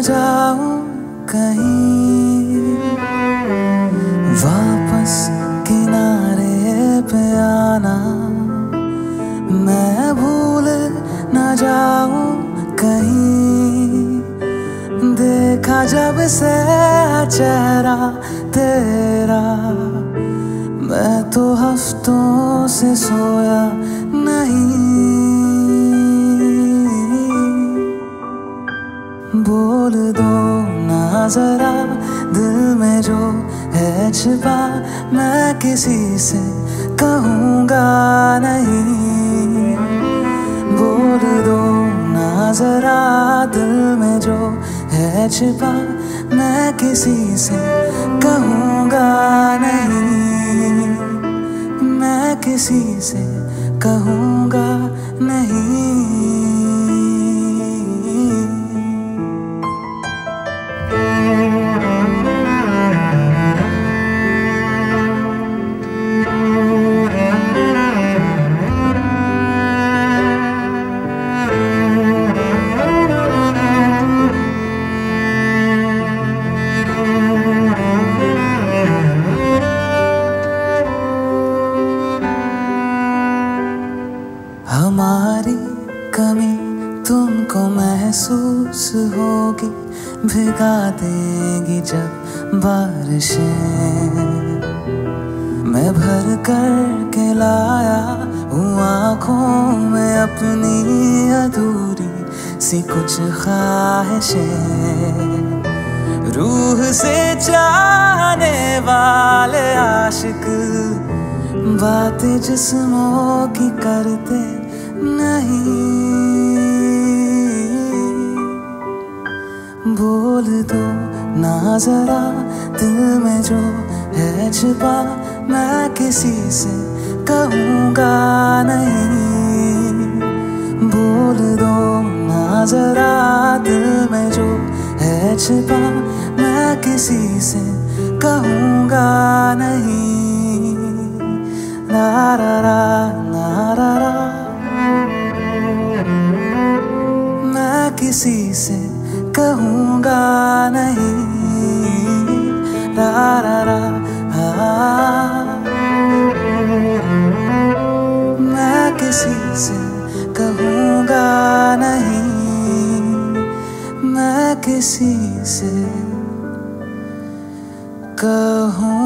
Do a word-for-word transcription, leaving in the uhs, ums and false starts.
जाऊं कहीं, वापस किनारे पे आना। मैं भूल न जाऊं कहीं, देखा जब से चेहरा तेरा, मैं तो हफ्तों से सोया नहीं। बोल दो ना जरा दिल में जो है छिपा, मैं किसी से कहूँगा नहीं। बोल दो ना जरा दिल में जो है छिपा, मैं किसी से कहूँगा नहीं। मैं किसी से कहूँगा नहीं। हमारी कमी तुमको महसूस होगी, भिगा देगी जब बारिशें। मैं भर कर के लाया हूँ आँखों में अपनी अधूरी सी कुछ ख्वाहिशें। रूह से चाहने वाले आशिक बातें जिस्मों की करते नहीं। बोल दो ना जरा दिल में जो है छिपा, मैं किसी से कहूँगा नहीं। बोल दो ना जरा दिल में जो है छिपा, मैं किसी से कहूँगा नहीं। ना रा रा ना रा रा, मैं किसी से कहूँगा नहीं। रा रा रा मैं किसी से कहूँगा नहीं। मैं किसी से कहूँ